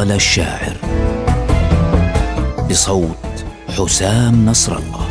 قال الشاعر بصوت حسام نصر الله.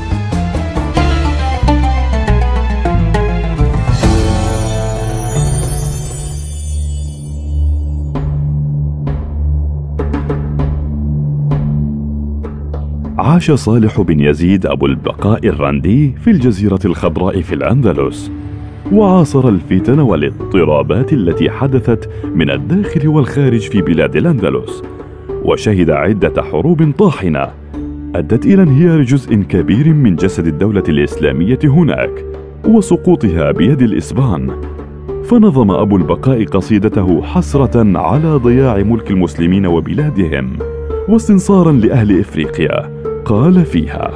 عاش صالح بن يزيد أبو البقاء الرندي في الجزيرة الخضراء في الأندلس، وعاصر الفتن والاضطرابات التي حدثت من الداخل والخارج في بلاد الأندلس، وشهد عدة حروب طاحنة أدت إلى انهيار جزء كبير من جسد الدولة الإسلامية هناك وسقوطها بيد الإسبان. فنظم أبو البقاء قصيدته حسرة على ضياع ملك المسلمين وبلادهم واستنصارا لأهل إفريقيا. قال فيها: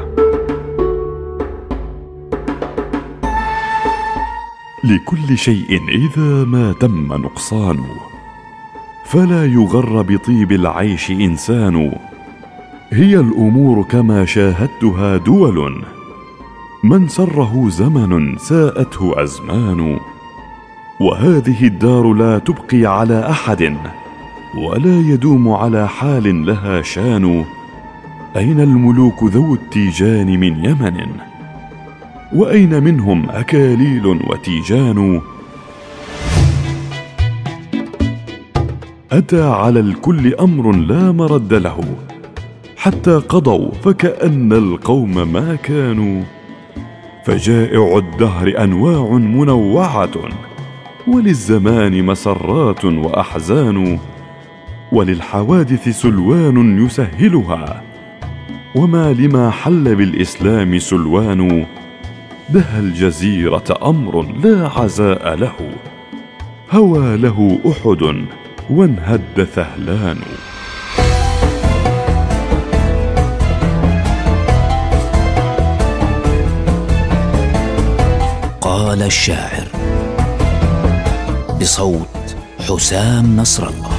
لكل شيء إذا ما تم نقصان، فلا يغر بطيب العيش إنسان. هي الأمور كما شاهدتها دول، من سره زمن ساءته أزمان. وهذه الدار لا تبقي على أحد، ولا يدوم على حال لها شان. أين الملوك ذو التيجان من يمن؟ وأين منهم أكاليل وتيجان؟ أتى على الكل أمر لا مرد له، حتى قضوا فكأن القوم ما كانوا. فجائع الدهر أنواع منوعة، وللزمان مسرات وأحزان. وللحوادث سلوان يسهلها، وما لما حل بالإسلام سلوان. دهى الجزيرة أمر لا عزاء له، هوى له أحد وانهد ثهلان. قال الشاعر بصوت حسام نصر الله.